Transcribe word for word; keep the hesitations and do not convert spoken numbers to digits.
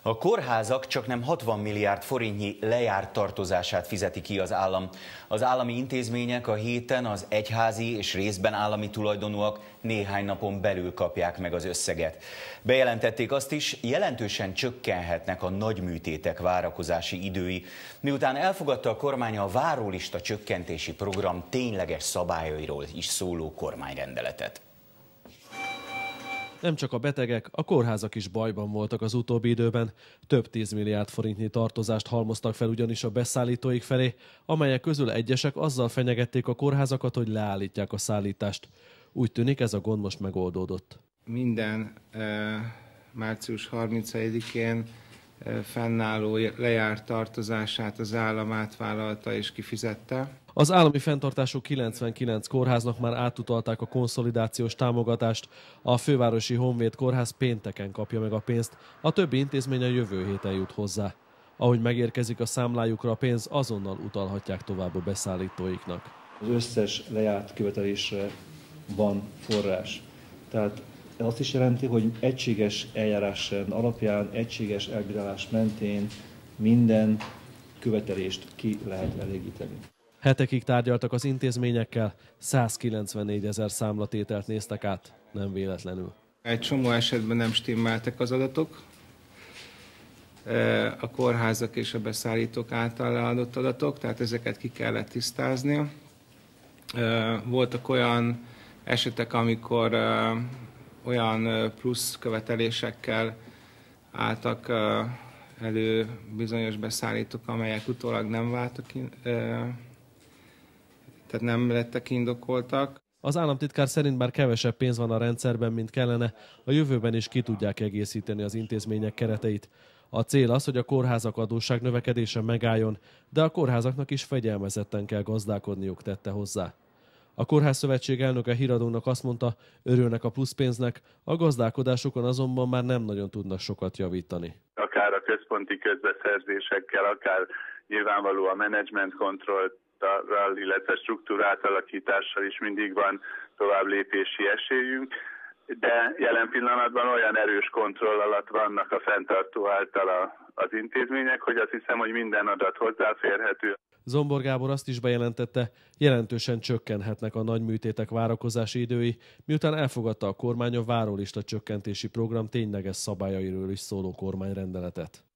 A kórházak csaknem hatvan milliárd forintnyi lejárt tartozását fizeti ki az állam. Az állami intézmények a héten az egyházi és részben állami tulajdonúak néhány napon belül kapják meg az összeget. Bejelentették azt is, jelentősen csökkenhetnek a nagyműtétek várakozási idői, miután elfogadta a kormány a várólista csökkentési program tényleges szabályairól is szóló kormányrendeletet. Nem csak a betegek, a kórházak is bajban voltak az utóbbi időben. Több tízmilliárd forintnyi tartozást halmoztak fel ugyanis a beszállítóik felé, amelyek közül egyesek azzal fenyegették a kórházakat, hogy leállítják a szállítást. Úgy tűnik, ez a gond most megoldódott. Minden e, március harmincadikén e, fennálló lejárt tartozását az állam átvállalta és kifizette. Az állami fenntartású kilencvenkilenc kórháznak már átutalták a konszolidációs támogatást, a fővárosi Honvéd kórház pénteken kapja meg a pénzt, a többi intézmény a jövő héten jut hozzá. Ahogy megérkezik a számlájukra a pénz, azonnal utalhatják tovább a beszállítóiknak. Az összes lejárt követelésre van forrás. Tehát ez azt is jelenti, hogy egységes eljárásrend alapján, egységes elbírálás mentén minden követelést ki lehet elégíteni. Hetekig tárgyaltak az intézményekkel, százkilencvennégy ezer számlatételt néztek át, nem véletlenül. Egy csomó esetben nem stimmeltek az adatok, a kórházak és a beszállítók által leadott adatok, tehát ezeket ki kellett tisztázni. Voltak olyan esetek, amikor olyan plusz követelésekkel álltak elő bizonyos beszállítók, amelyek utólag nem váltak, tehát nem lettek indokoltak. Az államtitkár szerint bár kevesebb pénz van a rendszerben, mint kellene, a jövőben is ki tudják egészíteni az intézmények kereteit. A cél az, hogy a kórházak adósság növekedése megálljon, de a kórházaknak is fegyelmezetten kell gazdálkodniuk, tette hozzá. A Kórházszövetség elnöke híradónak azt mondta, örülnek a pluszpénznek, a gazdálkodásukon azonban már nem nagyon tudnak sokat javítani. Akár a központi közbeszerzésekkel, akár nyilvánvaló a menedzsment kontrollral, illetve struktúrát alakítással is mindig van tovább lépési esélyünk, de jelen pillanatban olyan erős kontroll alatt vannak a fenntartó által az intézmények, hogy azt hiszem, hogy minden adat hozzáférhető. Zombor Gábor azt is bejelentette, jelentősen csökkenhetnek a nagyműtétek várakozási idői, miután elfogadta a kormány a várólista csökkentési program tényleges szabályairól is szóló kormányrendeletet.